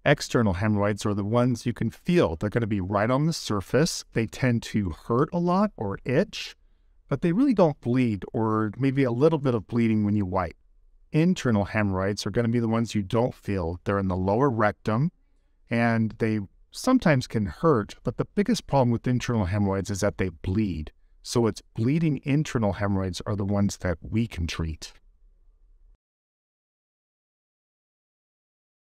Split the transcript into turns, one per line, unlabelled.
External hemorrhoids are the ones you can feel. They're going to be right on the surface. They tend to hurt a lot or itch, but they really don't bleed, or maybe a little bit of bleeding when you wipe. Internal hemorrhoids are going to be the ones you don't feel. They're in the lower rectum, and they sometimes can hurt, but the biggest problem with internal hemorrhoids is that they bleed. So it's bleeding internal hemorrhoids are the ones that we can treat.